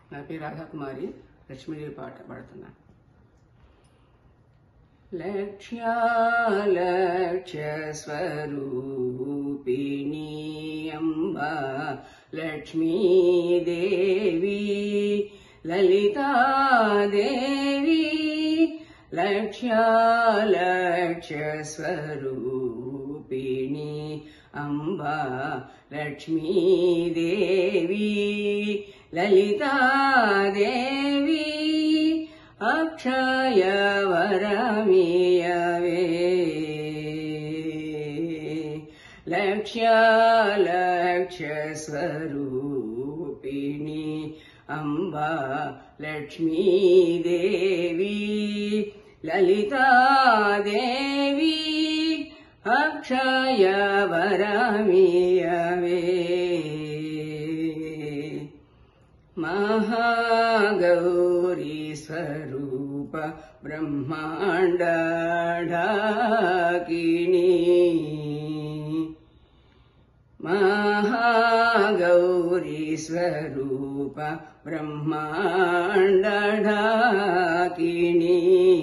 నా పేరు రాధాకుమారి. లక్ష్మీదేవి పాట పాడుతున్నా. లక్ష్య స్వరూపిణి అంబా లక్ష్మీదేవి లలితాదేవి. లక్ష్య స్వరూపిణి అంబా లక్ష్మీదేవి లలితాదేవి. అక్షయ వరమియవే లక్ష్య స్వరూపిణి అంబా లక్ష్మీదేవి లలితాదేవి. అక్షయ వరమియవే మహాగౌరీ స్వరూప బ్రహ్మాండ ఢాకిని. మహాగౌరీ స్వరూప బ్రహ్మాండ ఢాకిని.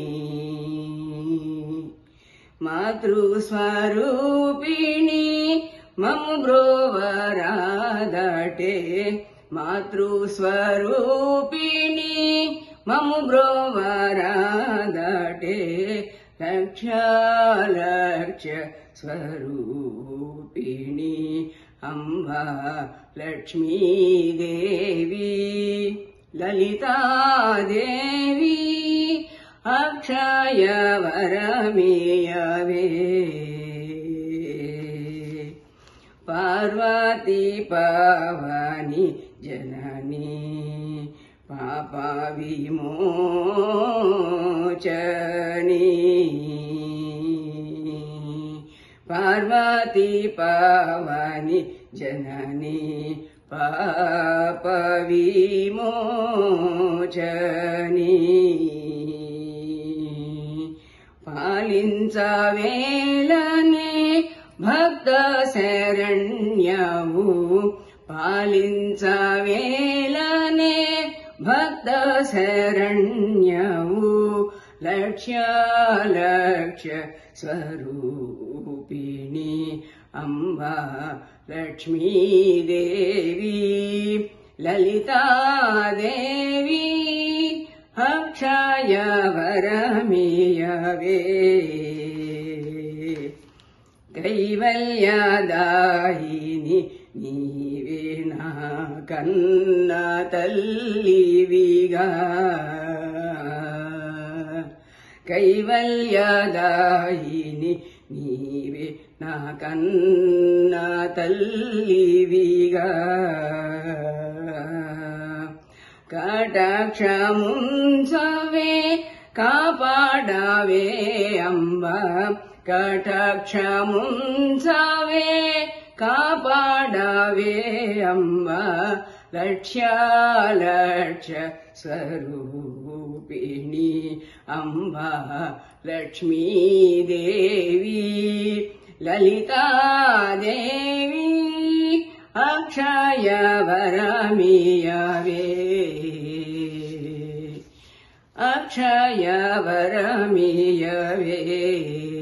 మాతృస్వరూపిణి మము బ్రోవరాదటే. మాతృస్వరూపిణి మము బ్రోవరాదటే. లక్ష్య స్వరూపిణి అంబా లక్ష్మీదేవి లలితాదేవి. అక్షయ వరమియవే పార్వతీ పావని జనని పాప విమోచని. పార్వతీ పావని జనని పాప విమోచని. పాలించవేలనే భక్త శరణ్యవు. పాలించవేలనే భక్త శరణ్యవు. లక్ష్య స్వరూపిణి అంబా లక్ష్మీదేవి లలితాదేవి. అక్షయ వరమియవే కైవల్యదాయిని నీవే నా కన్న తల్లివిగా. కైవల్యదాయిని నీవే నా కన్న తల్లివిగా. కటాక్షముంచవే కాపాడవే అంబా. కటాక్షముంచవే కాపాడవే అంబా. లక్ష్య స్వరూపిణి అంబా లక్ష్మీదేవి లలితాదేవి. అక్షయ వరమియవే అక్షయ వరమియవే.